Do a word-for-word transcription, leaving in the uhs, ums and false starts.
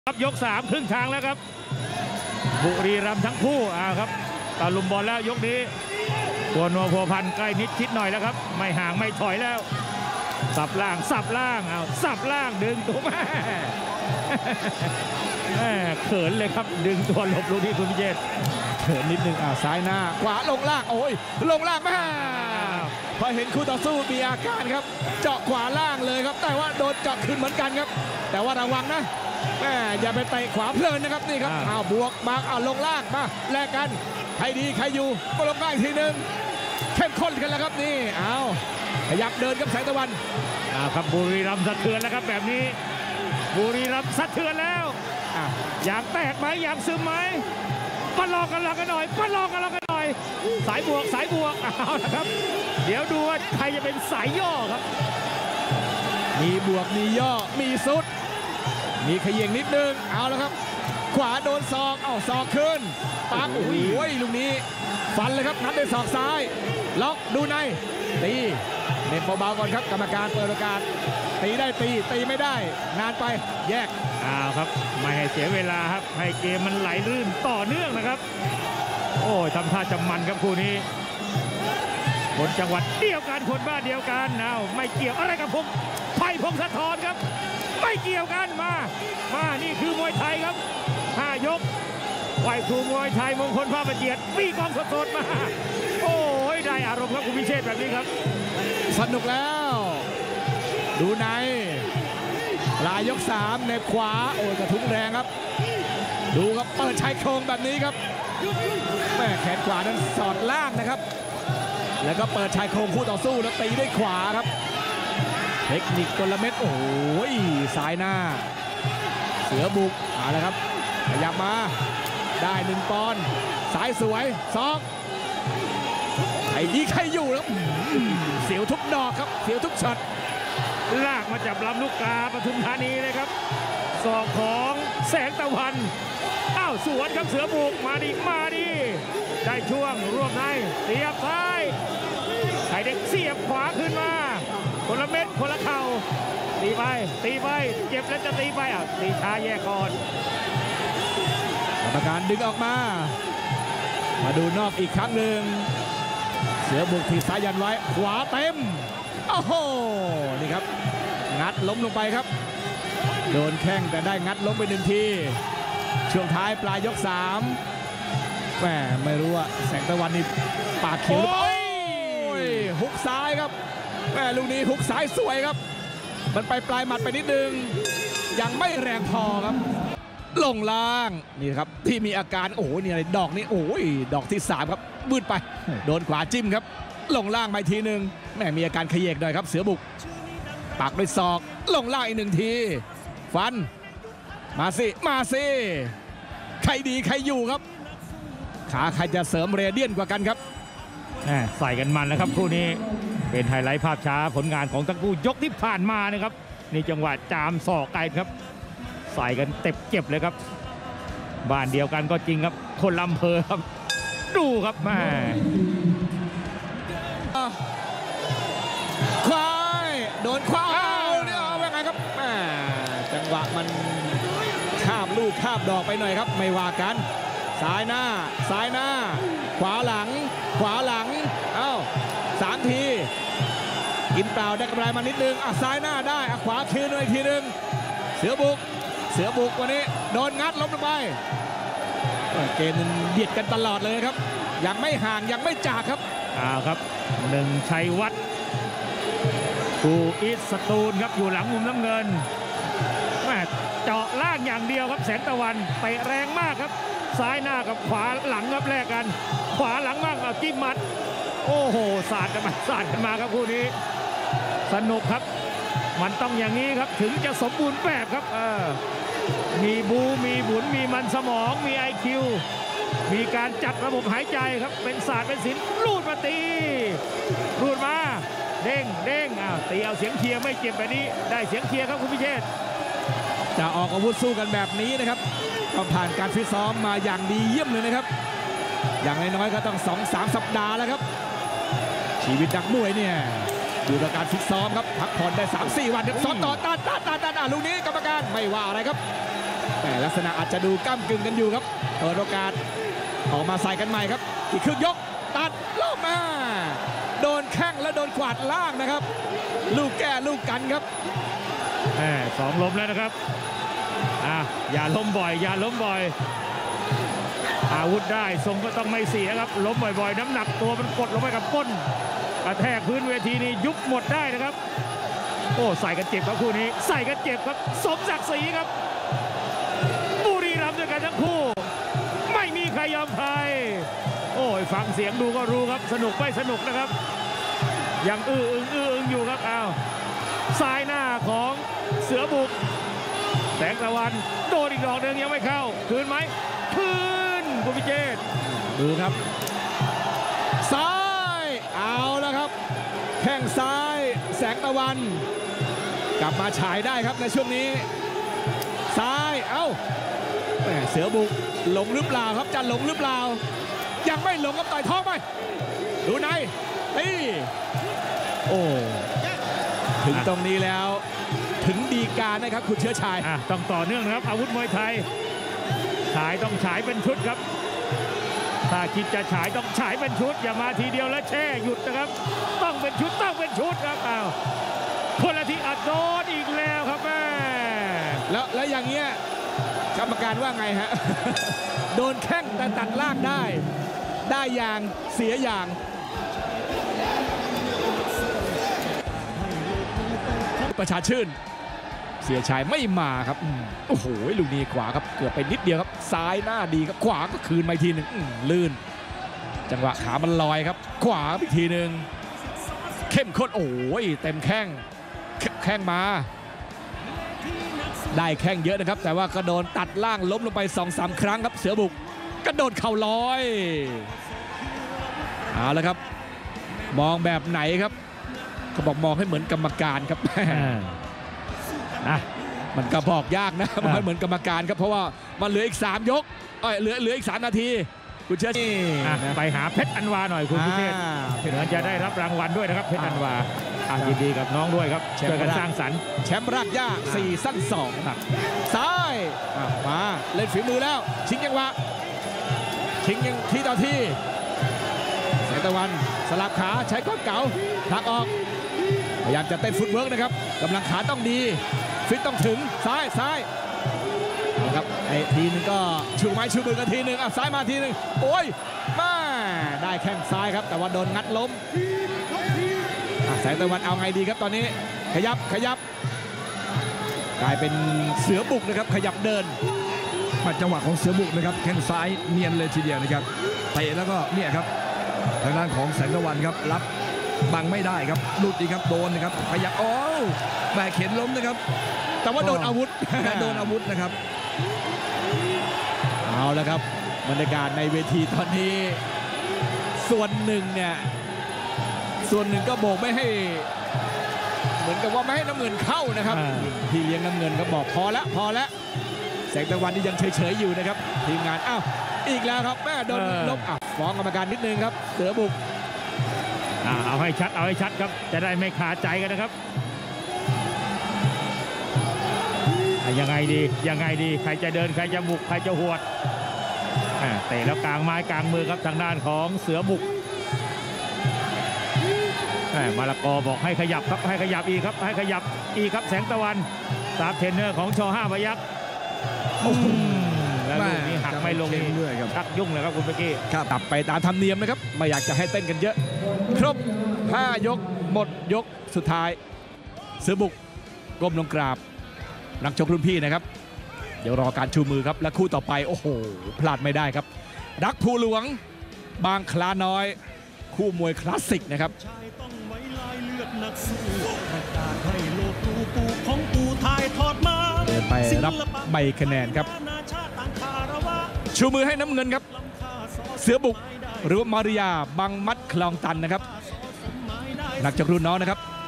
ครับยกสามครึ่งทางแล้วครับบุรีรัมย์ทั้งคู่อ่าครับตะลุมบอลแล้วยกนี้ตัวนัวพัวพันใกล้นิดชิดหน่อยแล้วครับไม่ห่างไม่ถอยแล้วสับล่างสับล่างเอาสับล่างดึงตัวแม่แม่เขินเลยครับดึงตัวหลบลูกที่คุณพิเชษเขินนิดนึงอ่าซ้ายหน้าขวาลงล่างโอ้ยลงล่างแม่พอเห็นคู่ต่อสู้มีอาการครับเจาะขวาล่างเลยครับแต่ว่าโดนเจาะขึ้นเหมือนกันครับแต่ว่าระวังนะแม่อย่าไปเตะขวาเพลินนะครับนี่ครับอ้าวบวกมาเอาลงล่างมาแลกกันใครดีใครอยู่ก็ลงล่างอีกทีหนึ่งเข้มข้นกันแล้วครับนี่เอาขยับเดินกับแสงตะวันอ้าวครับบุรีรัมย์สะเทือนแล้วครับแบบนี้บุรีรัมย์สะเทือนแล้วอยากแตกไหมอยากซึมไหมมาลองกันลองกันหน่อยมาลองกันลองกันหน่อยสายบวกสายบวกเอาละครับเดี๋ยวดูว่าใครจะเป็นสายย่อครับมีบวกมีย่อมีสุดมีขย่งนิดนึงเอาแล้วครับขวาโดนศอกเอาศอกขึ้นปักโอ้ยลูกนี้ฟันเลยครับนัดด้วยศอกซ้ายล็อกดูในตีเน้นเบาๆก่อนครับกรรมการเปิดโอกาสตีได้ตีตีไม่ได้นานไปแยกอ้าวครับไม่ให้เสียเวลาครับให้เกมมันไหลลื่นต่อเนื่องนะครับโอ้ยทำท่าจะมันครับคู่นี้คนจังหวัดเดียวกันคนบ้านเดียวกันเอาไม่เกี่ยวอะไรกับผมไผ่พงศธรครับไม่เกี่ยวกันมามานี่คือมวยไทยครับห้ายกไหวครูมวยไทยมงคลภาพประเจียดปีกองสดๆมาโอ้ยได้อารมณ์ครับคุณพิเชษแบบนี้ครับสนุกแล้วดูในลายยกสามในขวาโอ้ยกระทุ้งแรงครับดูครับเปิดชายโครงแบบนี้ครับแม่แขนขวานั้นสอดล่างนะครับแล้วก็เปิดชายโครงคู่ต่อสู้แล้วตีด้วยขวาครับเทคนิคกลเม็ดโอ้ยสายหน้าเสือบุกมาแล้วครับขยับมาได้หนึ่งปอนด์สายสวยซอกไอ้ดีใครอยู่แล้วเสียวทุกดอกครับเสียวทุกช็อตลากมาจับลำลูกกาปทุมธานีเลยครับศอกของแสงตะวันอ้าวสวนครับเสือบุกมาดิมาดิได้ช่วงรวบในเสียบซ้ายไข่เด็กเสียบขวาขึ้นมาคนละเม็ดคนละเข่าตีไปตีไปเจ็บแล้วจะตีไปอ่ะตีช้าแยกก่อนกรรมการดึงออกมามาดูนอกอีกครั้งหนึ่งเสือบุกทีซ้ายยันไว้ขวาเต็มโอ้โหนี่ครับงัดล้มลงไปครับโดนแข้งแต่ได้งัดล้มไปหนึ่งทีช่วงท้ายปลายยกสามแหมไม่รู้ว่าแสงตะวันนี่ปากเขียวหรือเปล่าฮุกซ้ายครับแหมลูกนี้ฮุกซ้ายสวยครับมันไปปลายหมัดไปนิดนึงยังไม่แรงพอครับลงล่างนี่ครับที่มีอาการโอ้โหนี่อะไรดอกนี้โอ้ยดอกที่สามครับบืดไปโดนขวาจิ้มครับลงล่างไปทีหนึ่งแม่มีอาการขยเยกหน่อยครับเสือบุกปักด้วยศอกลงล่างอีกหนึ่งทีฟันมาสิมาสิใครดีใครอยู่ครับขาใครจะเสริมเรเดียนกว่ากันครับใส่กันมันนะครับคู่นี้เป็นไฮไลท์ภาพช้าผลงานของทั้งคู่ยกที่ผ่านมานะครับนี่จังหวะจามศอกไกลครับใส่กันเต็บเจ็บเลยครับบ้านเดียวกันก็จริงครับคนลำเพอครับดูครับแม่ควายโดนควายเนี่ยเอาไงครับแม่จังหวะมันข้ามลูกข้ามดอกไปหน่อยครับไม่ว่ากันซ้ายหน้าซ้ายหน้าขวาหลังขวาหลังเอ้าสามทีกินเปล่าได้กำไรมานิดนึงอ่ะซ้ายหน้าได้อ่ะขวาคืนอีกทีนึงเสือบุกเสือบุกวันนี้โดนงัดล้มลงไปเกมมันเบียดกันตลอดเลยครับยังไม่ห่างยังไม่จากครับอ้าวครับหนึ่งชัยวัฒน์กูอิสตูลครับอยู่หลังมุมน้ำเงินแม่เจาะล่างอย่างเดียวครับแสงตะวันเตะแรงมากครับซ้ายหน้ากับขวาหลังครับแลกกันขวาหลังมากเอาจิ้มมัดโอ้โหสาดกันมาสาดกันมาครับคู่นี้สนุกครับมันต้องอย่างนี้ครับถึงจะสมบูรณ์แบบครับเออมีบูมีบุญมีมันสมองมี ไอ คิว มีการจัดระบบหายใจครับเป็นศาสตร์เป็นศิลป์ลูดมาตีลูดมาเด้งเด้งอ้าวตีเอาเสียงเชียร์ไม่เจ็บแบบนี้ได้เสียงเชียร์ครับคุณพิเชษจะออกอาวุธสู้กันแบบนี้นะครับต้องผ่านการฟิตซ้อมมาอย่างดีเยี่ยมเลยนะครับอย่างน้อยๆก็ต้อง สองสาม สัปดาห์แล้วครับชีวิตนักมวยเนี่ยอยู่กับการฟิตซ้อมครับพักผ่อนได้ สามสี่ วันซ้อมต่อต้านต้านต้านต้านลูกนี้กรรมการไม่ว่าอะไรครับแหมลักษณะอาจจะดูก้ำกึ่งกันอยู่ครับเปิดโอกาสออกมาใส่กันใหม่ครับอีกครึ่งยกตัดลงมาโดนแข้งและโดนขวาดล่างนะครับลูกแก้ลูกกันครับแหมสองล้มแล้วนะครับอ่ะอย่าล้มบ่อยอย่าล้มบ่อยอาวุธได้ทรงก็ต้องไม่เสียครับล้มบ่อยๆน้ำหนักตัวมันกดลงไปกับก้นกระแทกพื้นเวทีนี้ยุบหมดได้นะครับโอ้ใส่กันเจ็บครับคู่นี้ใส่กันเจ็บครับสมศักดิ์ศรีครับบุรีรัมย์ด้วยกันทั้งคู่ไม่มีใครยอมใครโอ้ยฟังเสียงดูก็รู้ครับสนุกไม่สนุกนะครับยังอื้ออึงอื้ออึงอยู่ครับอ้าวซ้ายหน้าของเสือบุกแสงตะวันโดนอีกดอกหนึ่งยังไม่เข้าคืนไหมคืนคุณพิเชษดูครับซ้ายเอาแล้วครับแข้งซ้ายแสงตะวันกลับมาฉายได้ครับในช่วงนี้ซ้ายเอ้าเสือบุกหลงหรือเปล่าครับจะหลงหรือเปล่ายังไม่หลงครับต่อยท้องไปดูในนี่โอ้ถึงตรงนี้แล้วถึงดีกานะครับคุณเชื้อชายต้องต่อเนื่องนะครับอาวุธมวยไทยฉายต้องฉายเป็นชุดครับถ้าคิดจะฉายต้องฉายเป็นชุดอย่ามาทีเดียวแล้วแช่หยุดนะครับต้องเป็นชุดต้องเป็นชุดครับอ้าวคนละทีอัดโดนอีกแล้วครับแม่แล้วแล้วอย่างเงี้ยกรรมการว่าไงฮะ โดนแข้งแต่ตัดล่างได้ได้อย่างเสียอย่างประชาชื่นเสียชายไม่มาครับโอ้โหลูกนี้ขวาครับเกือบไปนิดเดียวครับซ้ายหน้าดีครับขวาก็คืนมาอีกทีหนึ่งลื่นจังหวะขามันลอยครับขวาอีกทีหนึ่งเข้มข้นโอ้ยเต็มแข้งแข้งมาได้แข้งเยอะนะครับแต่ว่าก็โดนตัดล่างล้มลงไป สองสาม ครั้งครับเสือบุกกระโดดเข่าลอยเอาละครับมองแบบไหนครับเขาบอกมองให้เหมือนกรรมการครับนะมันก็บอกยากนะมองให้เหมือนกรรมการครับเพราะว่ามันเหลืออีกสามยกเอ้ยเหลือเหลืออีกสามนาทีคุณเชื่อไปหาเพชรอันวาหน่อยคุณพิเชษเหมือนจะได้รับรางวัลด้วยนะครับเพชรอันวายินดีกับน้องด้วยครับช่วยกันสร้างสรรค์แชมป์รากหญ้าสี่สั้นสองซ้ายมาเล่นฝีมือแล้วชิงจังหวะชิงยังทีต่อทีแสงตะวันสลับขาใช้ก้อนเก๋าผลักออกพยายามจะเต้นฟุตเวิร์กนะครับกำลังขาต้องดีฟิตต้องถึงซ้ายซ้ายนะครับไอ้ทีนึงก็ชูไม้ชูมือกันทีนึงอ่ะซ้ายมาทีนึงโอ้ยมาได้แข้งซ้ายครับแต่ว่าโดนงัดล้มแสงตะวันเอาไงดีครับตอนนี้ขยับขยับกลายเป็นเสือบุกนะครับขยับเดินจังหวะของเสือบุกนะครับแข้งซ้ายเนียนเลยทีเดียวนะครับเตะแล้วก็เนี่ยครับทางด้านของแสงตะวันครับรับบังไม่ได้ครับหลุดดีครับโดนนะครับขยับโอ้แบกเข็นล้มนะครับแต่ว่าโดนอาวุธโดนอาวุธนะครับเอาแล้วครับบรรยากาศในเวทีตอนนี้ส่วนหนึ่งเนี่ยส่วนหนึ่งก็โบกไม่ให้เหมือนกับว่าไม่ให้น้ำเงินเข้านะครับพี่เลี้ยงน้ำเงินก็บอกพอแล้วพอแล้วแสงตะวันนี่ยังเฉยๆอยู่นะครับทีมงานอ้าวอีกแล้วครับแม่โดนลบอ่ะฟ้องกรรมการนิดนึงครับเสือบุกเอาให้ชัดเอาให้ชัดครับจะได้ไม่ขาดใจกันนะครับยังไงดียังไงดีใครจะเดินใครจะบุกใครจะหวดเตะแล้วกลางไม้กลางมือครับทางด้านของเสือบุกมาละกอบอกให้ขยับครับให้ขยับอีกครับให้ขยับอีกครับแสงตะวันตามเทรนเนอร์ของชห้าพยัคฆ์แล้วลูกนี้หักไม่ลงด้วยครับชักยุ่งเลยครับคุณเมื่อกี้ครับตับไปตามธรรมเนียมนะครับไม่อยากจะให้เต้นกันเยอะครบห้ายกหมดยกสุดท้ายเสือบุกก้มลงกราบนักชกรุ่นพี่นะครับเดี๋ยวรอการชูมือครับและคู่ต่อไปโอ้โหพลาดไม่ได้ครับรักภูหลวงบางคลาน้อยคู่มวยคลาสสิกนะครับเดินไปรับใบคะแนนครับชูมือให้น้ำเงินครับเสือบุกหรือมาริยาบังมัดคลองตันนะครับนักชกรุ่นน้องนะครับ